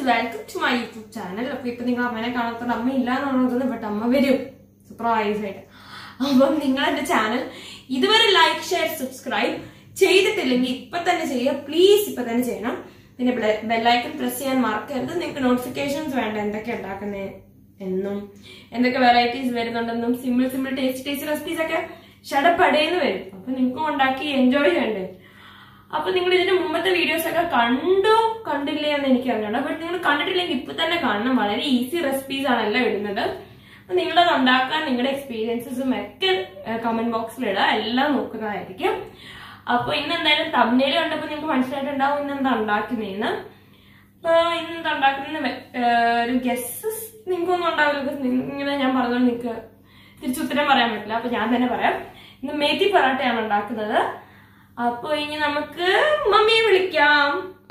Welcome to my YouTube channel. അപ്പൊ ഇപ്പൊ നിങ്ങൾ അമ്മനെ കാണാത്തോണ്ട് അമ്മ ഇല്ലാന്ന് പറഞ്ഞത്, ബട്ട് അമ്മ വരും സർപ്രൈസ് ആയിട്ട്. അപ്പം നിങ്ങൾ എന്റെ ചാനൽ ഇതുവരെ ലൈക്ക്, ഷെയർ, സബ്സ്ക്രൈബ് ചെയ്തിട്ടില്ലെങ്കിൽ ഇപ്പൊ തന്നെ ചെയ്യുക, പ്ലീസ് ഇപ്പൊ തന്നെ ചെയ്യണം. പിന്നെ ബെല്ലൈക്കൺ പ്രസ് ചെയ്യാൻ മറക്കരുത്. നിങ്ങൾക്ക് നോട്ടിഫിക്കേഷൻസ് വേണ്ട എന്തൊക്കെ ഉണ്ടാക്കുന്നത് എന്നും, എന്തൊക്കെ വെറൈറ്റീസ് വരുന്നുണ്ടെന്നും, സിമ്പിൾ ടേസ്റ്റി റെസിപ്പീസ് ഒക്കെ ഷടപ്പടേന്ന് വരും. അപ്പൊ നിങ്ങൾക്കും ഉണ്ടാക്കി എൻജോയ് ചെയ്യണ്ടേ. അപ്പൊ നിങ്ങൾ ഇതിന്റെ മുമ്പത്തെ വീഡിയോസ് ഒക്കെ കണ്ടില്ലേ എന്ന് എനിക്ക് അറിഞ്ഞോളാം. ബട്ട് നിങ്ങൾ കണ്ടിട്ടില്ലെങ്കിൽ ഇപ്പൊ തന്നെ കാണണം. വളരെ ഈസി റെസിപ്പീസ് ആണല്ലോ ഇടുന്നത്. അപ്പൊ നിങ്ങളത് ഉണ്ടാക്കാൻ നിങ്ങളുടെ എക്സ്പീരിയൻസസും ഒക്കെ കമന്റ് ബോക്സിൽ ഇടുക, എല്ലാം നോക്കുന്നതായിരിക്കും. അപ്പൊ ഇന്ന് എന്തായാലും തമ്മിൽ കണ്ടപ്പോ നിങ്ങൾക്ക് മനസ്സിലായിട്ടുണ്ടാവും ഇന്നെന്താ ഉണ്ടാക്കുന്നതെന്ന്. അപ്പൊ ഇന്നെന്താ ഉണ്ടാക്കുന്ന ഒരു ഗസ്സസ് നിങ്ങൾക്കൊന്നും ഉണ്ടാവില്ല. ഇങ്ങനെ ഞാൻ പറഞ്ഞോണ്ട് നിങ്ങൾക്ക് തിരിച്ചുത്തരം പറയാൻ പറ്റില്ല. അപ്പൊ ഞാൻ തന്നെ പറയാം. ഇന്ന് മേത്തി പൊറാട്ടയാണ് ഉണ്ടാക്കുന്നത്. അപ്പൊ ഇനി നമുക്ക് മമ്മിയെ വിളിക്കാം.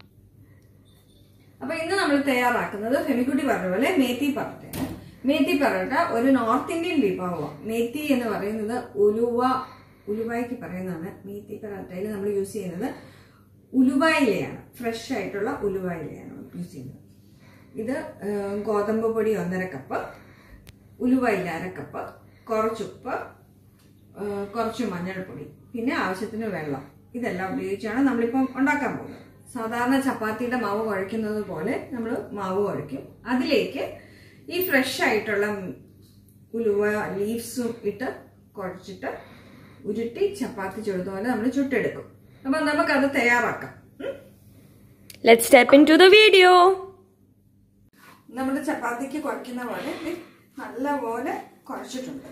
അപ്പൊ ഇന്ന് നമ്മൾ തയ്യാറാക്കുന്നത് ഫെമിക്കുട്ടി പറഞ്ഞ പോലെ മേത്തി പൊറോട്ടയാണ്. മേത്തി പൊറോട്ട ഒരു നോർത്ത് ഇന്ത്യൻ വിഭവമാണ്. മേത്തി എന്ന് പറയുന്നത് ഉലുവായ്ക്ക് പറയുന്നതാണ്. മേത്തി പൊറോട്ടയിൽ നമ്മൾ യൂസ് ചെയ്യുന്നത് ഉലുവായിലയാണ്, ഫ്രഷ് ആയിട്ടുള്ള ഉലുവായിലയാണ് യൂസ് ചെയ്യുന്നത്. ഇത് ഗോതമ്പ് പൊടി 1.5 കപ്പ്, ഉലുവായില 1/2 കപ്പ്, കുറച്ചുപ്പ്, കുറച്ച് മഞ്ഞൾപ്പൊടി, പിന്നെ ആവശ്യത്തിന് വെള്ളം. ഇതെല്ലാം ഉപയോഗിച്ചാണ് നമ്മളിപ്പം ഉണ്ടാക്കാൻ പോകുന്നത്. സാധാരണ ചപ്പാത്തിയുടെ മാവ് കുഴയ്ക്കുന്നത് പോലെ നമ്മൾ മാവ് കുഴയ്ക്കും. അതിലേക്ക് ഈ ഫ്രഷ് ആയിട്ടുള്ള ഉലുവ ലീവ്സും ഇട്ട് കുഴച്ചിട്ട് ഉരുട്ടി ചപ്പാത്തി ചുടുന്ന പോലെ നമ്മൾ ചുട്ടെടുക്കും. അപ്പൊ നമുക്കത് തയ്യാറാക്കാം. Let's step into the video. നമ്മുടെ ചപ്പാത്തിക്ക് കുഴയ്ക്കുന്ന പോലെ നല്ലപോലെ കുഴച്ചിട്ടുണ്ട്.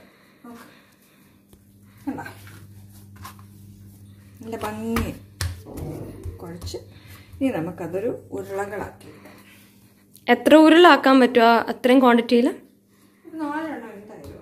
കണ്ടോ, നല്ല ഭംഗി കുഴച്ച് ഇനി നമുക്കതൊരു ഉരുളകളാക്കി. എത്ര ഉരുളാക്കാൻ പറ്റുക അത്രയും ക്വാണ്ടിറ്റിയിൽ? 4 എന്തായാലും.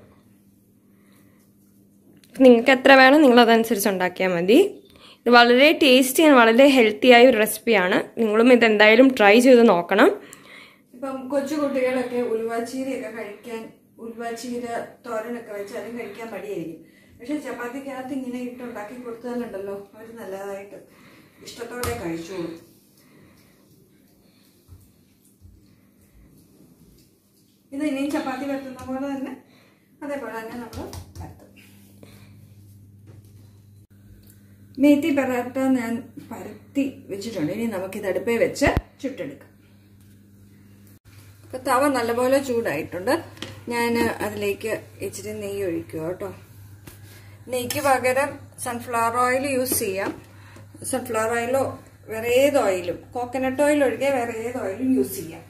നിങ്ങൾക്ക് എത്ര വേണം നിങ്ങൾ അതനുസരിച്ച് ഉണ്ടാക്കിയാൽ മതി. ഇത് വളരെ ടേസ്റ്റി ആൻഡ് വളരെ ഹെൽത്തി ആയ ഒരു റെസിപ്പിയാണ്. നിങ്ങളും ഇത് എന്തായാലും ട്രൈ ചെയ്ത് നോക്കണം. ഇപ്പം കൊച്ചു കുട്ടികളൊക്കെ ഉലുവാച്ചീരയൊക്കെ കഴിക്കാൻ, ഉലുവാച്ചീര തോരനൊക്കെ വെച്ചാലും കഴിക്കാൻ മടിയായിരിക്കും. പക്ഷെ ചപ്പാത്തിക്കകത്ത് ഇങ്ങനെ ഇട്ടുണ്ടാക്കി കൊടുത്താലുണ്ടല്ലോ അവർ നല്ലതായിട്ട് ഇഷ്ടത്തോടെ കഴിച്ചോളൂ. ഇത് ഇനിയും ചപ്പാത്തി പരത്തുന്ന പോലെ തന്നെ അതേപോലെ തന്നെ നമ്മൾ പരത്തും. മേത്തി പൊറോട്ട ഞാൻ പരത്തി വെച്ചിട്ടുണ്ട്. ഇനി നമുക്കിത് അടുപ്പേ വെച്ച് ചുട്ടെടുക്കാം. ഇപ്പൊ തവ നല്ലപോലെ ചൂടായിട്ടുണ്ട്. ഞാൻ അതിലേക്ക് ഇച്ചിരി നെയ്യ് ഒഴിക്കുക കേട്ടോ. നെയ്ക്ക് പകരം സൺഫ്ലവർ ഓയിൽ യൂസ് ചെയ്യാം. സൺഫ്ലവർ ഓയിലോ വേറെ ഏത് ഓയിലും, കോക്കനട്ട് ഓയിൽ ഒഴികെ വേറെ ഏത് ഓയിലും യൂസ് ചെയ്യാം.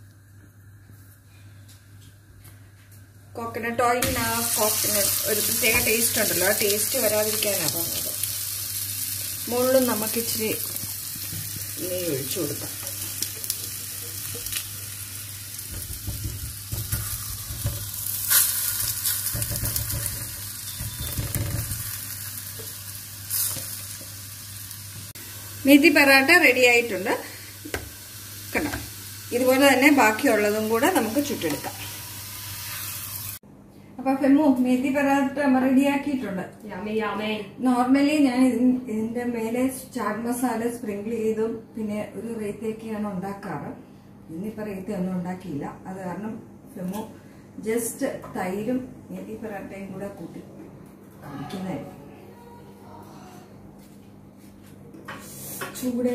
കോക്കനട്ട് ഓയിലിന് ഒരു പ്രത്യേക ടേസ്റ്റ് ഉണ്ടല്ലോ, ആ ടേസ്റ്റ് വരാതിരിക്കാനാണ് പറഞ്ഞത്. മുകളിലും നമുക്ക് ഇച്ചിരി നെയ്യ് ഒഴിച്ചു കൊടുക്കാം. മേത്തി പൊറോട്ട റെഡി ആയിട്ടുണ്ട്. കണ്ടോ, ഇതുപോലെ തന്നെ ബാക്കിയുള്ളതും കൂടെ നമുക്ക് ചുട്ടെടുക്കാം. അപ്പൊ ഫെമു മേത്തി പൊറോട്ട റെഡിയാക്കിയിട്ടുണ്ട്. നോർമലി ഞാൻ ഇതിന്റെ മേലെ ചാറ്റ് മസാല സ്പ്രിങ്കിൾ ചെയ്തും പിന്നെ ഒരു റേത്തേക്കാണ് ഉണ്ടാക്കാറ്. ഇന്നിപ്പോ റേത്ത ഒന്നും ഉണ്ടാക്കിയില്ല. അത് കാരണം ഫെമു ജസ്റ്റ് തൈരും മേത്തി പൊറോട്ടയും കൂടെ കൂട്ടി കഴിക്കുന്നതായിരിക്കും. ചൂടേ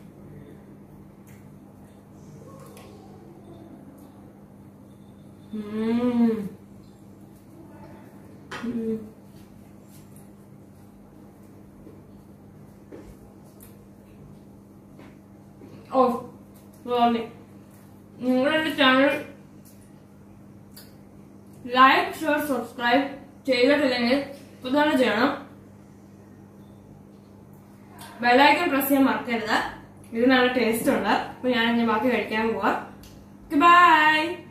നിങ്ങളുടെ ചാനൽ ലൈക്ക്, ഷെയർ, സബ്സ്ക്രൈബ് ചെയ്തിട്ടില്ലെങ്കിൽ ഇപ്പൊ തന്നെ ചെയ്യണം. ബെല്ലൈക്കൺ പ്രസ് ചെയ്യാൻ മറക്കരുത്. ഇത് നല്ല ടേസ്റ്റ് ഉണ്ട്. അപ്പൊ ഞാൻ ബാക്കി കഴിക്കാൻ പോവാം. ബൈ.